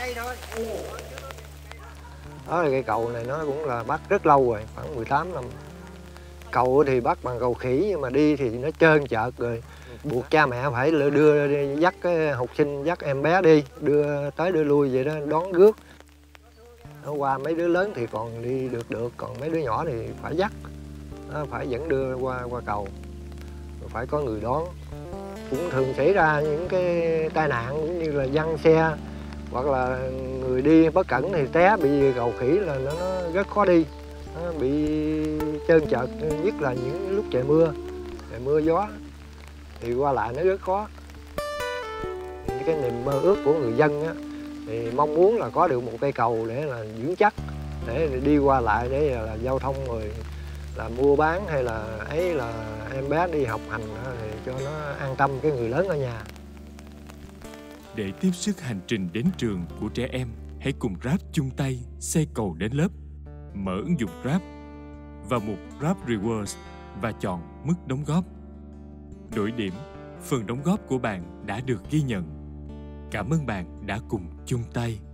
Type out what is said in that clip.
Đó là cây cầu này nó cũng là bắt rất lâu rồi, khoảng 18 năm. Cầu thì bắt bằng cầu khỉ nhưng mà đi thì nó trơn trợt rồi. Buộc cha mẹ phải đưa dắt cái học sinh, dắt em bé đi, đưa tới đưa lui vậy đó, đón rước. Nó qua mấy đứa lớn thì còn đi được, còn mấy đứa nhỏ thì phải dắt. Nó phải dẫn đưa qua cầu. Phải có người đón. Cũng thường xảy ra những cái tai nạn cũng như là văng xe hoặc là người đi bất cẩn thì té bị cầu khỉ là nó rất khó đi. Nó bị trơn trợt, nhất là những lúc trời mưa gió thì qua lại nó rất khó. Cái niềm mơ ước của người dân á, thì mong muốn là có được một cây cầu để là vững chắc, để đi qua lại, để là giao thông rồi là mua bán hay là ấy là em bé đi học hành thì cho nó an tâm cái người lớn ở nhà. Để tiếp sức hành trình đến trường của trẻ em, hãy cùng Grab chung tay xây cầu đến lớp. Mở ứng dụng Grab, vào mục Grab Rewards và chọn mức đóng góp. Đổi điểm, phần đóng góp của bạn đã được ghi nhận. Cảm ơn bạn đã cùng chung tay.